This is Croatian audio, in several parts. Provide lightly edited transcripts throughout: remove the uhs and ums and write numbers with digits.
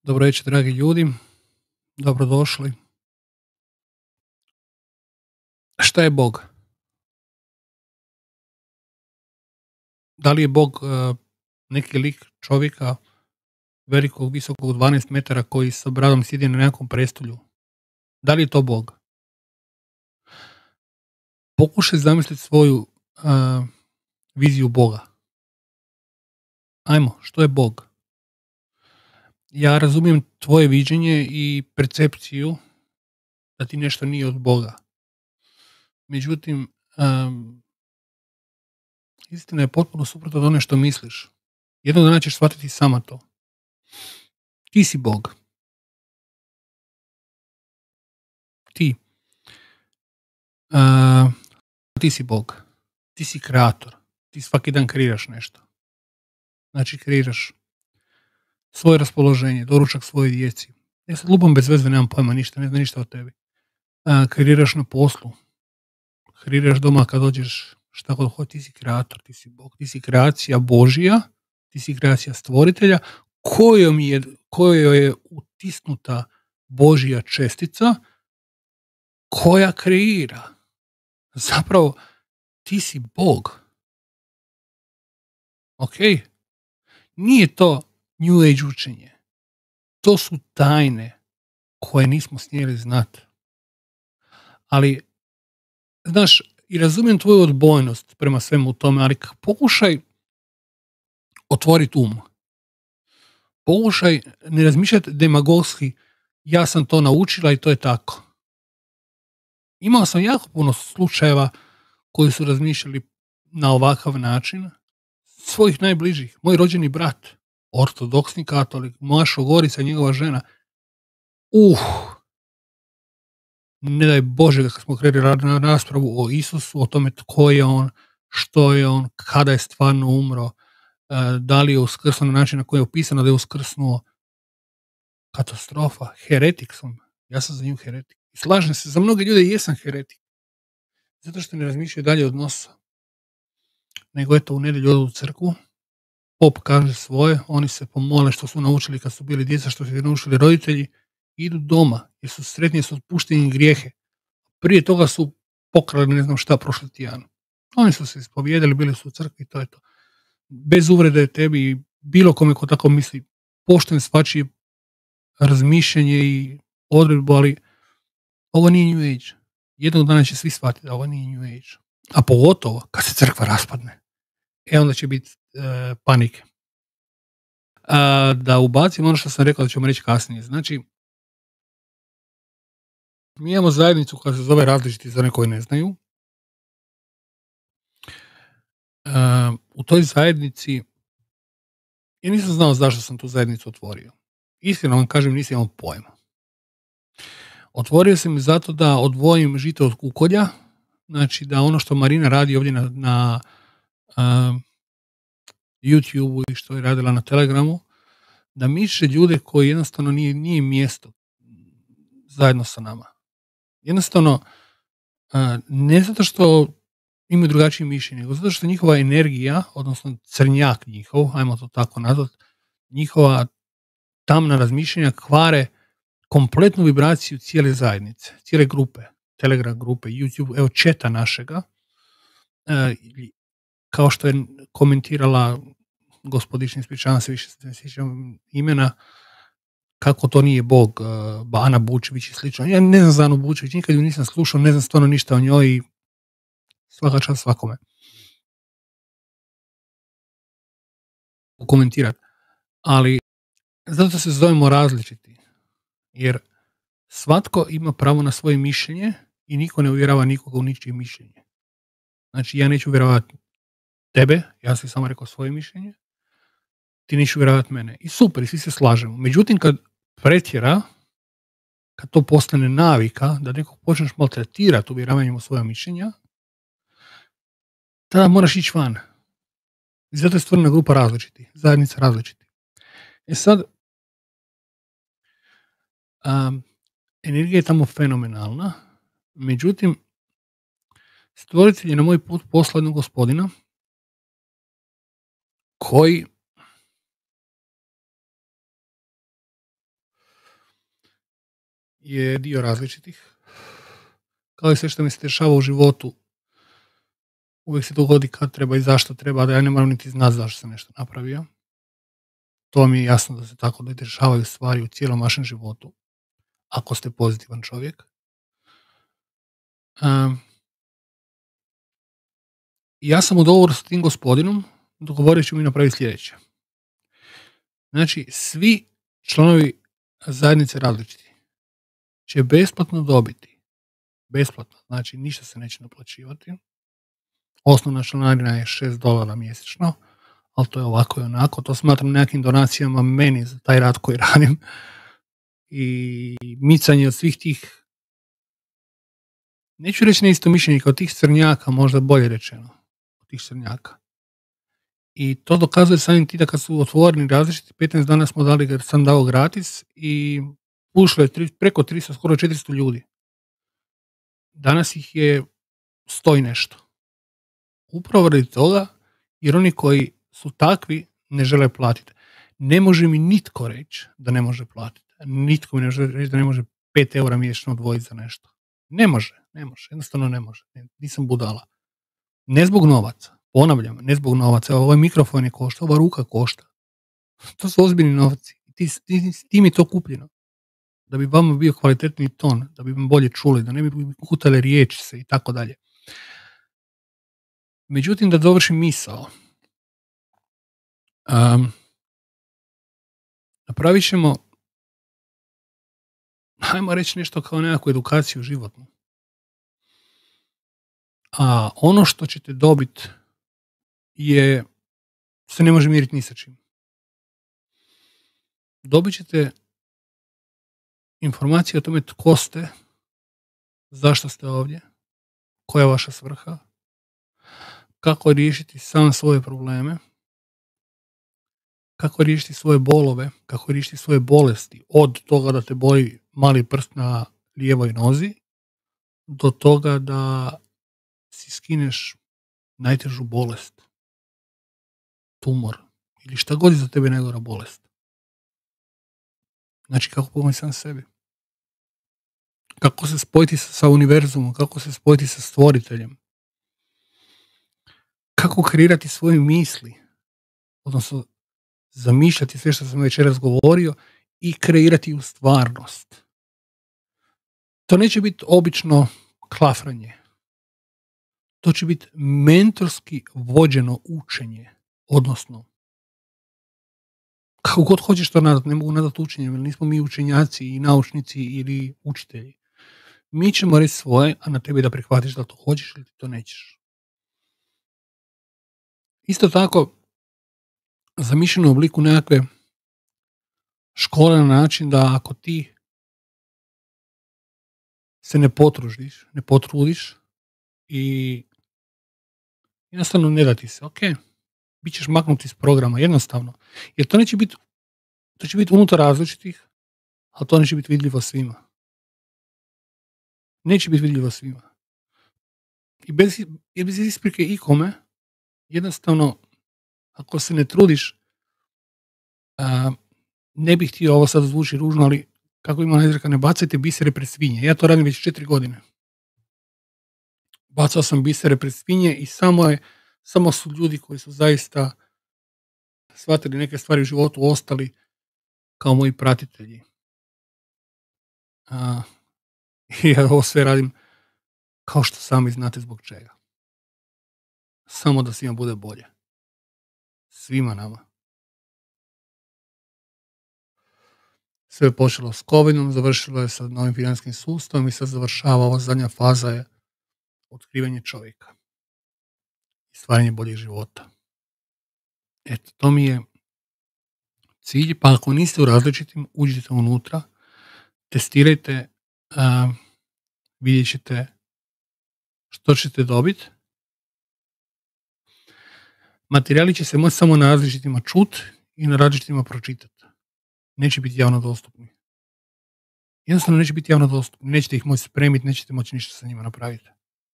Dobro večer, dragi ljudi. Dobrodošli. Šta je Bog? Da li je Bog neki lik čovjeka velikog, visokog 12 metara koji sa bradom sjedi na nekom prestolju? Da li je to Bog? Pokušaj zamisliti svoju viziju Boga. Ajmo, što je Bog? Ja razumijem tvoje viđenje i percepciju da ti nešto nije od Boga. Međutim, istina je potpuno suprotno od one što misliš. Jednog dana ćeš shvatiti sama to. Ti si Bog. Ti. Ti si Bog. Ti si kreator. Ti svaki dan kreiraš nešto. Znači kreiraš svoje raspoloženje, doručak svojoj djeci. Ja sad lupam bez veze, nemam pojma ništa, ne znam ništa o tebi. Kreiraš na poslu. Kreiraš doma kad dođeš šta god hoće, ti si kreator, ti si Bog, ti si kreacija Božja, ti si kreacija stvoritelja kojoj je utisnuta Božja čestica koja kreira. Zapravo, ti si Bog. Ok? Nije to New Age učenje. To su tajne koje nismo smjeli znati. Ali, znaš, i razumijem tvoju odbojnost prema svemu tome, ali pokušaj otvoriti um. Pokušaj ne razmišljati demagogski, ja sam to naučila i to je tako. Imao sam jako puno slučajeva koji su razmišljali na ovakav način, svojih najbližih. Moj rođeni brat, ortodoksni katolik, Mašo Gorica, njegova žena. Ne daj Bože da smo krenuli na raspravu o Isusu, o tome tko je on, što je on, kada je stvarno umro, da li je uskrsnuo na način na koji je opisano da je uskrsnuo. Katastrofa. Heretik sam. Ja sam za nju heretik. I slažem se, za mnoge ljude jesam heretik. Zato što ne razmišljaju dalje od nosa. Nego eto, u nedjelju odu u crkvu, pop kaže svoje, oni se pomole što su naučili kad su bili djeca, što su naučili roditelji, idu doma, jer su sretni, su otpušteni grijehe. Prije toga su pokrali ne znam šta prošli tjedan. Oni su se ispovijedili, bili su u crkvi i to je to. Bez uvrede tebi i bilo kome ko tako misli, pošten svačije razmišljanje i odredbu, ali ovo nije New Age. Jednog dana će svi shvatiti da ovo nije New Age. A pogotovo kad se crkva raspadne. Onda će biti panike. Da ubacim ono što sam rekao da ćemo reći kasnije. Znači, mi imamo zajednicu koja se zove Različiti za one koji ne znaju. U toj zajednici ja nisam znao zašto sam tu zajednicu otvorio. Iskreno vam kažem, nisam imao pojma. Otvorio sam zato da odvojim žito od kukolja, znači da ono što Marina radi ovdje na YouTube-u i što je radila na Telegramu, da miše ljude koji jednostavno nije mjesto zajedno sa nama. Jednostavno, ne zato što imaju drugačije mišljenje, nego zato što njihova energija, odnosno crnjak njihov, ajmo to tako nazvat, njihova tamna razmišljenja kvare kompletnu vibraciju cijele zajednice, cijele grupe, Telegram grupe, YouTube, evo četa našega, kao što je komentirala gospodična, ispričavam se, više se ne sjećam imena, kako to nije Bog, Ana Bučević i slično. Ja ne znam za Anu Bučević, nikad ju nisam slušao, ne znam stvarno ništa o njoj i svaka čast svakome. Komentirati. Ali zato se zovemo različiti. Jer svatko ima pravo na svoje mišljenje i niko ne uvjerava nikoga u ničije mišljenje. Znači, ja neću uvjeravati tebe, ja sam samo rekao svoje mišljenje, ti neću uvjeravati mene. I super, i svi se slažemo. Međutim, kad pretjera, kad to postane navika, da nekog počneš maltretirati uvjeravanjem u svoje mišljenja, tada moraš ići van. I zato je stvorena grupa različiti, zajednica različiti. Sad, energija je tamo fenomenalna, međutim, stvoritelj je na moj put poslao jednog gospodina koji je dio različitih. Kao i sve što mi se dešava u životu, uvijek se dogodi kad treba i zašto treba, da ja ne moram niti znati zašto sam nešto napravio. To mi je jasno da se tako dešavaju stvari u cijelom vašem životu, ako ste pozitivan čovjek. Ja sam u dogovoru s tim gospodinom, dogovorit ću mi napraviti sljedeće. Znači, svi članovi zajednice različiti će besplatno dobiti, besplatno, znači ništa se neće naplaćivati. Osnovna članarina je $6 mjesečno, ali to je ovako i onako, to smatram nekim donacijama meni za taj rad koji radim i micanje od svih tih, neću reći neistomišljenika, od tih crnjaka, možda bolje rečeno, od tih crnjaka. I to dokazuje samim ti da kad su otvoreni različiti, 15 dana smo dali, jer sam dao gratis i ušlo je preko 300, skoro 400 ljudi. Danas ih je 100 i nešto. Upravo radi toga, jer oni koji su takvi ne žele platiti. Ne može mi nitko reći da ne može platiti. Nitko mi ne može reći da ne može 5 eura mjesečno odvojiti za nešto. Ne može, jednostavno ne može. Nisam budala. Ne zbog novaca, ponavljam, ne zbog novaca. Evo, ovaj mikrofon je košta, ova ruka košta. To su ozbiljni novci. Ti mi to kupljeno. Da bi vama bio kvalitetni ton, da bi vam bolje čuli, da ne bi kutale riječi se i tako dalje. Međutim, da dovršim misao. Napravit ćemo, hajmo reći nešto kao nekakvu edukaciju životnu. A ono što ćete dobiti se ne može mjeriti ni sa čim. Dobit ćete informacije o tome tko ste, zašto ste ovdje, koja je vaša svrha, kako riješiti sam svoje probleme, kako riješiti svoje bolove, kako riješiti svoje bolesti, od toga da te boli mali prst na lijevoj nozi, do toga da si skineš najtežu bolest, tumor, ili šta god je za tebe najgora bolest. Znači, kako pomoći sam sebi. Kako se spojiti sa univerzumom, kako se spojiti sa stvoriteljem. Kako kreirati svoje misli, odnosno zamišljati sve što sam večeras govorio i kreirati u stvarnost. To neće biti obično klafranje. To će biti mentorski vođeno učenje, odnosno kako god hoćeš to nazvati, ne mogu nazvati učenjem, jer nismo mi učenjaci i naučnici ili učitelji. Mi ćemo reći svoje, a na tebi da prihvatiš da to hoćeš ili to nećeš. Isto tako, zamišljeno u obliku nekakve škole na način da ako ti se ne potrudiš i jednostavno ne da ti se, ok, bit ćeš maknuti iz programa, jednostavno. Jer to neće biti, to će biti unutar različitih, ali to neće biti vidljivo svima. Neće biti vidljivo svima. I bez isprike ikome, jednostavno, ako se ne trudiš, ne bih htio, ovo sad zvuči ružno, ali kako ima izreka, ne bacajte bisere pred svinje. Ja to radim već 4 godine. Bacao sam bisere pred svinje i samo su ljudi koji su zaista shvatili neke stvari u životu ostali kao moji pratitelji. I ja ovo sve radim kao što sami znate zbog čega. Samo da svima bude bolje. Svima nama. Sve je počelo s COVID-om, završilo je sa novim financijskim sustavom i sad završava ova zadnja faza je otkrivanje čovjeka i stvaranje boljeg života. Eto, to mi je cilj, pa ako niste u različitim, uđite unutra, testirajte, vidjet ćete što ćete dobiti. Materijali će se moći samo na različitima čuti i na različitima pročitati. Neće biti javno dostupni. Jednostavno neće biti javno dostupni. Nećete ih moći spremiti, nećete moći ništa sa njima napraviti.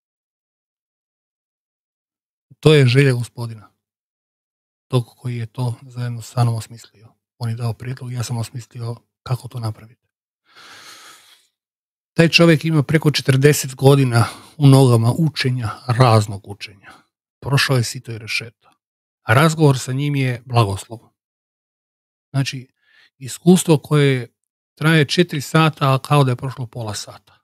To je želja gospodina. Tog koji je to zajedno sa mnom osmislio. On je dao prijedlog i ja sam osmislio kako to napraviti. Taj čovjek ima preko 40 godina u nogama učenja, raznog učenja. Prošao je sito i rešeto. A razgovor sa njim je blagoslov. Znači, iskustvo koje traje 4 sata, a kao da je prošlo pola sata.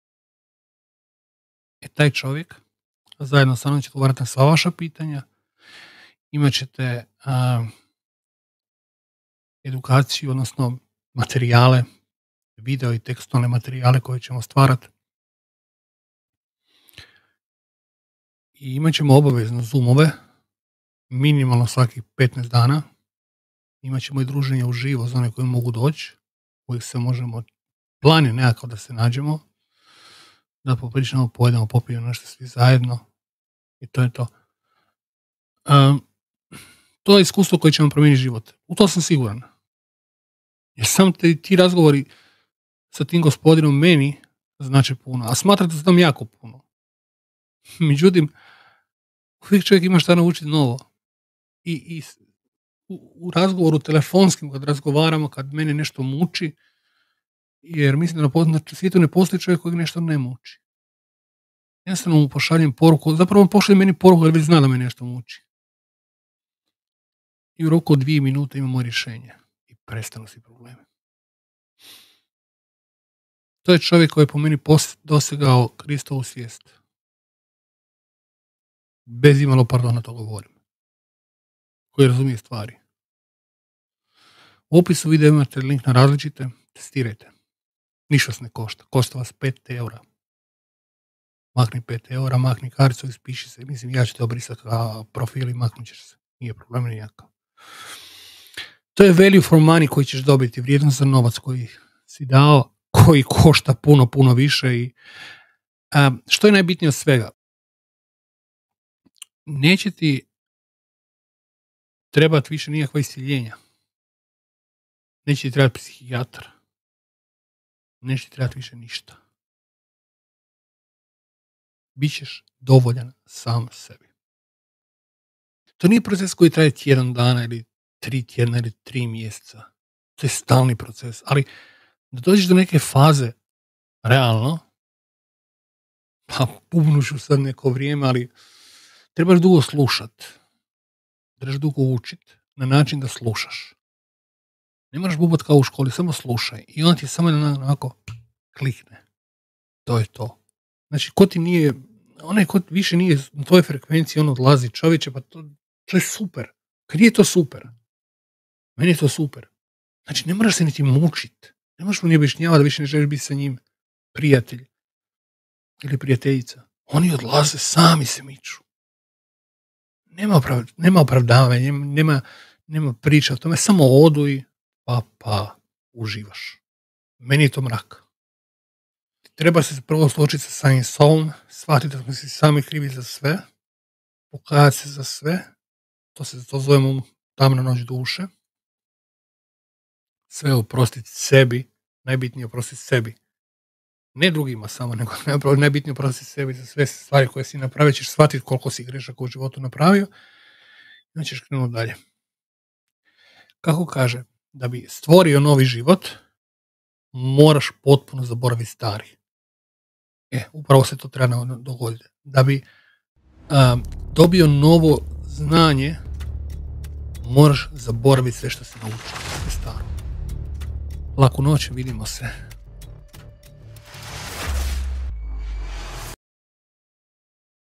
Taj čovjek zajedno sa mnom će odgovarati na sva vaša pitanja. Imat ćete edukaciju, odnosno materijale, video i tekstualne materijale koje ćemo stvarati. I imat ćemo obavezno zoomove, minimalno svakih 15 dana. Imat ćemo i druženje uživo za one koji mogu doći, uvijek se možemo, plan je nekako da se nađemo, da popričamo, pojedemo, popijemo nešto svi zajedno i to je to. To je iskustvo koje će vam promijeniti život. U to sam siguran. Jer sam ti razgovori sa tim gospodinom meni znači puno, a smatrate da znam jako puno. Međutim, uvijek čovjek ima šta naučiti novo. I u razgovoru telefonskim, kad razgovaramo, kad mene nešto muči, jer mislim da na svijetu ne postoji čovjek koji nešto ne muči. Jednostavno mu pošaljem poruku, zapravo on pošalje meni poruku jer već zna da me nešto muči. I u roku od 2 minute imamo rješenje i prestanu svi problemi. To je čovjek koji je po meni dosegao Kristovu svijest. Bez imalo pardona to govorim. Koji razumije stvari. U opisu videa imate link na različite, testirajte. Ništa vas ne košta. Košta vas 5 eura. Makni 5 eura, makni karticu, ispiši se. Mislim, ja ću te obrisati profil i maknut ćeš se. Nije problem nijakav. To je value for money koji ćeš dobiti, vrijednost za novac koji si dao, koji košta puno više. I, što je najbitnije od svega? Neće ti trebati više nikakva iscjeljenja. Neće ti trebati psihijatar. Neće ti trebati više ništa. Bićeš dovoljan sam sebi. To nije proces koji traje tjedan dana ili 3 tjedna ili 3 mjeseca. To je stalni proces. Ali da dođeš do neke faze, realno, pa pubnuću sad neko vrijeme, ali trebaš dugo slušat. Trebaš dugo učit na način da slušaš. Ne moraš bubat kao u školi, samo slušaj. I on ti samo onako klikne. To je to. Znači, ko ti nije, onaj ko više nije na tvojoj frekvenciji, on odlazi. Čovječe, pa to je super. Kad je to super? Meni je to super. Znači, ne moraš se niti mučit. Ne možeš mu ni objašnjavati da više ne želiš biti sa njim prijatelj ili prijateljica. Oni odlaze, sami se miču. Nema opravdavanja, nema priča o tome, samo odu i pa uživaš. Meni je to mrak. Treba se prvo suočiti sa samim sobom, shvatiti da smo si sami krivi za sve, pokajati se za sve, to zovemo tamna noć duše. Sve oprostiti sebi, najbitnije oprostiti sebi. Ne drugima samo, nego najbitnije oprostiti sebi za sve stvari koje si napravio, ćeš shvatiti koliko si grešaka u životu napravio i onda ćeš krenuti dalje. Kako kaže, da bi stvorio novi život, moraš potpuno zaboraviti stari. Upravo se to treba dogoditi. Da bi dobio novo znanje, moraš zaboraviti sve što si naučio, sve staro. Laku noć, vidimo se.